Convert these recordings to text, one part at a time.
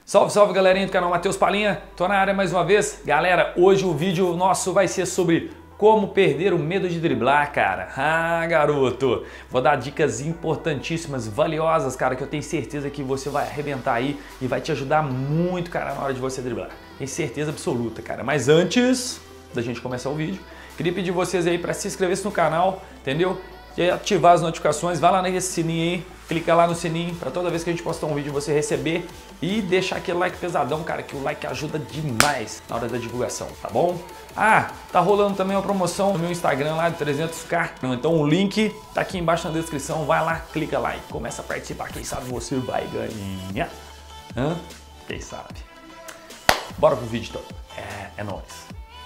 Salve, salve galerinha do canal Matheus Palinha, tô na área mais uma vez. Galera, hoje o vídeo nosso vai ser sobre como perder o medo de driblar, cara. Ah, garoto! Vou dar dicas importantíssimas, valiosas, cara, que eu tenho certeza que você vai arrebentar aí e vai te ajudar muito, cara, na hora de você driblar. Tenho certeza absoluta, cara. Mas antes da gente começar o vídeo, queria pedir vocês aí para se inscrever no canal, entendeu? E ativar as notificações, vai lá nesse sininho aí, clica lá no sininho para toda vez que a gente postar um vídeo você receber e deixar aquele like pesadão, cara, que o like ajuda demais na hora da divulgação, tá bom? Ah, tá rolando também uma promoção no meu Instagram lá de 300k, então o link tá aqui embaixo na descrição, vai lá, clica lá e começa a participar, quem sabe você vai ganhar, quem sabe? Bora pro vídeo então, é nóis!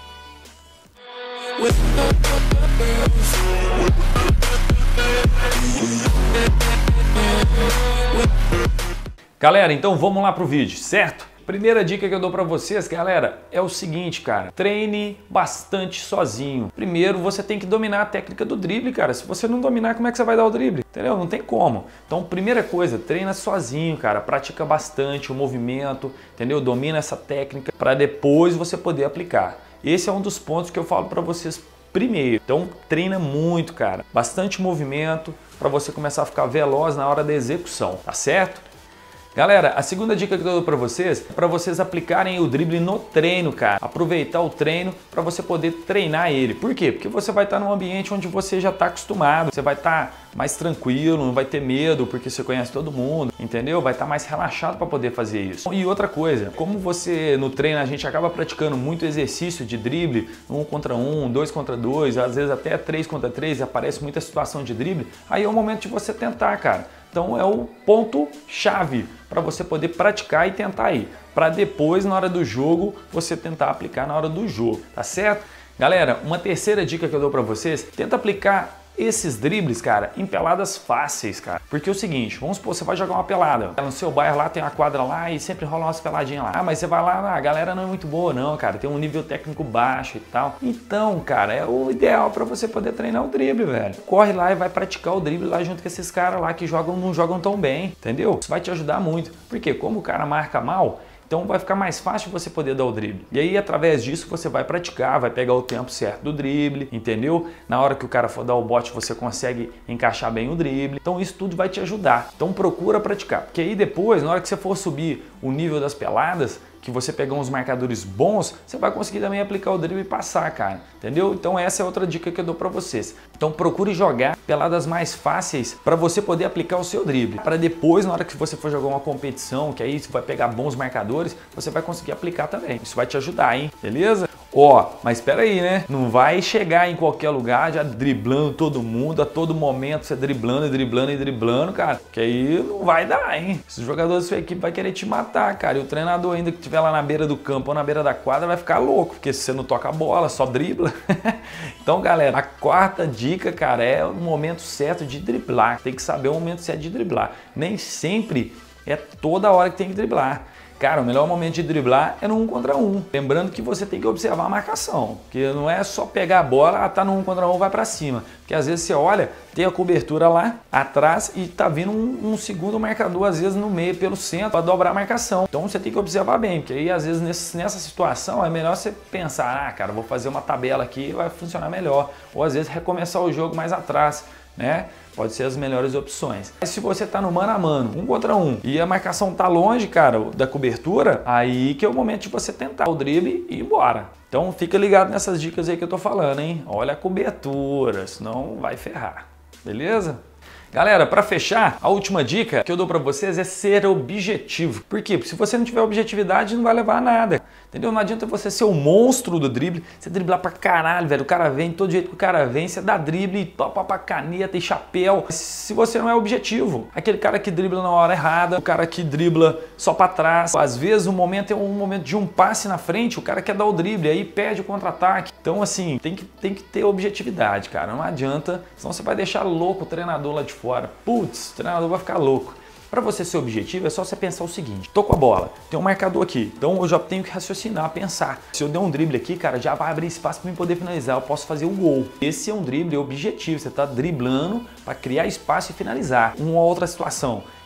Galera, então vamos lá pro vídeo, certo? Primeira dica que eu dou pra vocês, galera, é o seguinte, cara. Treine bastante sozinho. Primeiro, você tem que dominar a técnica do drible, cara. Se você não dominar, como é que você vai dar o drible? Entendeu? Não tem como. Então, primeira coisa, treina sozinho, cara. Pratica bastante o movimento, entendeu? Domina essa técnica para depois você poder aplicar. Esse é um dos pontos que eu falo pra vocês primeiro. Então, treina muito, cara. Bastante movimento para você começar a ficar veloz na hora da execução, tá certo? Galera, a segunda dica que eu dou para vocês é para vocês aplicarem o drible no treino, cara. Aproveitar o treino para você poder treinar ele. Por quê? Porque você vai estar num ambiente onde você já está acostumado. Você vai estar mais tranquilo, não vai ter medo porque você conhece todo mundo, entendeu? Vai estar mais relaxado para poder fazer isso. E outra coisa, como você no treino a gente acaba praticando muito exercício de drible, 1 contra 1, 2 contra 2, às vezes até 3 contra 3, aparece muita situação de drible, aí é o momento de você tentar, cara. Então é o ponto chave para você poder praticar e tentar ir, para depois na hora do jogo você tentar aplicar na hora do jogo, tá certo? Galera, uma terceira dica que eu dou para vocês, tenta aplicar esses dribles, cara, em peladas fáceis, cara. Porque é o seguinte, vamos supor, você vai jogar uma pelada. No seu bairro lá tem uma quadra lá e sempre rola umas peladinhas lá. Ah, mas você vai lá, a galera não é muito boa não, cara. Tem um nível técnico baixo e tal. Então, cara, é o ideal para você poder treinar o drible, velho. Corre lá e vai praticar o drible lá junto com esses caras lá que não jogam tão bem, entendeu? Isso vai te ajudar muito. Porque como o cara marca mal, então vai ficar mais fácil você poder dar o drible. E aí, através disso, você vai praticar, vai pegar o tempo certo do drible, entendeu? Na hora que o cara for dar o bote, você consegue encaixar bem o drible. Então isso tudo vai te ajudar. Então procura praticar. Porque aí depois, na hora que você for subir o nível das peladas, que você pegar uns marcadores bons, você vai conseguir também aplicar o drible e passar, cara. Entendeu? Então essa é outra dica que eu dou pra vocês. Então procure jogar peladas mais fáceis para você poder aplicar o seu drible. Para depois, na hora que você for jogar uma competição, que aí você vai pegar bons marcadores, você vai conseguir aplicar também. Isso vai te ajudar, hein? Beleza? Ó, mas espera aí, né? Não vai chegar em qualquer lugar já driblando todo mundo, a todo momento você driblando, driblando e driblando, cara. Que aí não vai dar, hein? Esses jogadores da sua equipe vai querer te matar, cara. E o treinador ainda que estiver lá na beira do campo ou na beira da quadra vai ficar louco, porque se você não toca a bola, só dribla. Então, galera, a quarta dica, cara, é o momento certo de driblar. Tem que saber o momento certo de driblar. Nem sempre é toda hora que tem que driblar. Cara, o melhor momento de driblar é no 1 contra 1. Lembrando que você tem que observar a marcação, porque não é só pegar a bola, tá no 1 contra 1, vai para cima. Porque às vezes você olha, tem a cobertura lá atrás e tá vindo um segundo marcador, às vezes no meio, pelo centro, para dobrar a marcação. Então você tem que observar bem, porque aí às vezes nessa situação é melhor você pensar, ah, cara, vou fazer uma tabela aqui e vai funcionar melhor. Ou às vezes recomeçar o jogo mais atrás, né? Pode ser as melhores opções. Mas se você tá no mano a mano, 1 contra 1, e a marcação tá longe, cara, da cobertura, aí que é o momento de você tentar o drible e ir embora. Então fica ligado nessas dicas aí que eu tô falando, hein? Olha a cobertura, senão vai ferrar. Beleza? Galera, para fechar, a última dica que eu dou para vocês é ser objetivo. Por quê? Porque se você não tiver objetividade, não vai levar a nada. Entendeu? Não adianta você ser o monstro do drible, você driblar pra caralho, velho. O cara vem, todo jeito que o cara vem, você dá drible e topa pra caneta e chapéu. Se você não é objetivo, aquele cara que dribla na hora errada, o cara que dribla só pra trás. Às vezes o momento é um momento de um passe na frente, o cara quer dar o drible, aí perde o contra-ataque. Então assim, tem que ter objetividade, cara. Não adianta, senão você vai deixar louco o treinador lá de fora. Putz, o treinador vai ficar louco. Para você ser objetivo é só você pensar o seguinte, tô com a bola, tem um marcador aqui, então eu já tenho que raciocinar, pensar. Se eu der um drible aqui, cara, já vai abrir espaço para mim poder finalizar, eu posso fazer o gol. Esse é um drible objetivo, você tá driblando para criar espaço e finalizar. Uma outra situação,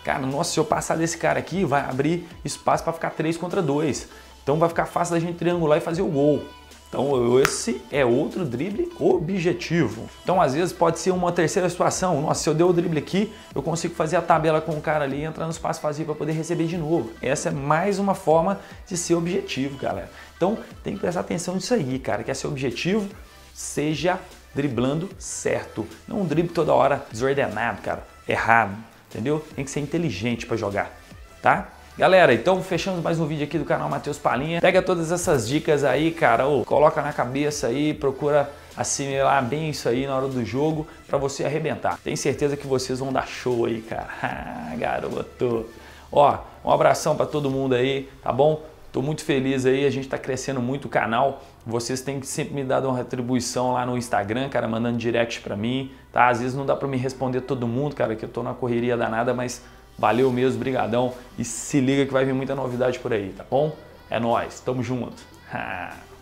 Cara, nossa, se eu passar desse cara aqui, vai abrir espaço para ficar 3 contra 2. Então vai ficar fácil da gente triangular e fazer o gol. Então esse é outro drible objetivo. Então às vezes pode ser uma terceira situação. Nossa, se eu der o drible aqui, eu consigo fazer a tabela com o cara ali e entrar no espaço vazio para poder receber de novo. Essa é mais uma forma de ser objetivo, galera. Então tem que prestar atenção nisso aí, cara. Quer ser objetivo? Seja driblando certo. Não um drible toda hora desordenado, cara. Errado, entendeu? Tem que ser inteligente para jogar, tá? Galera, então fechamos mais um vídeo aqui do canal Matheus Palhinha. Pega todas essas dicas aí, cara, coloca na cabeça aí, procura assimilar bem isso aí na hora do jogo pra você arrebentar. Tenho certeza que vocês vão dar show aí, cara. Garoto. Ó, um abração pra todo mundo aí, tá bom? Tô muito feliz aí, a gente tá crescendo muito o canal. Vocês têm que sempre me dar uma retribuição lá no Instagram, cara, mandando direct pra mim, tá? Às vezes não dá pra me responder todo mundo, cara, que eu tô na correria danada, mas valeu mesmo, brigadão. E se liga que vai vir muita novidade por aí, tá bom? É nóis, tamo junto.